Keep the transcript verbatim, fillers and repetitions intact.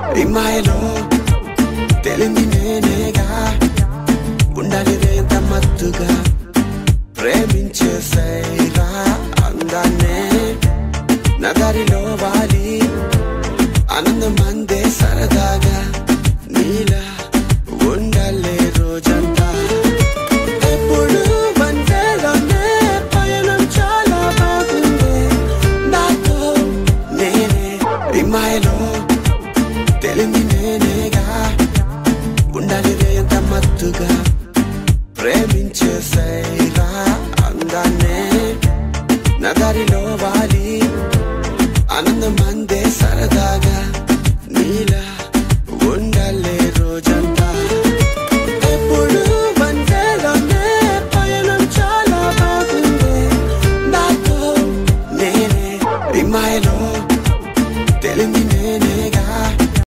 ఈ మాయలో తెలింది నేనేగా ఉండాలి రేంత మత్తుగా ప్రేమించేసైరా అందాన్నే నగరిలో వాలి ఆనందం అందే సరదాగా నీలా ఉండాలే రోజంతా ఎప్పుడు వందేలోనే పయనం చాలా బాగుంది నాతో నేనే ఈ మాయలో తెలింది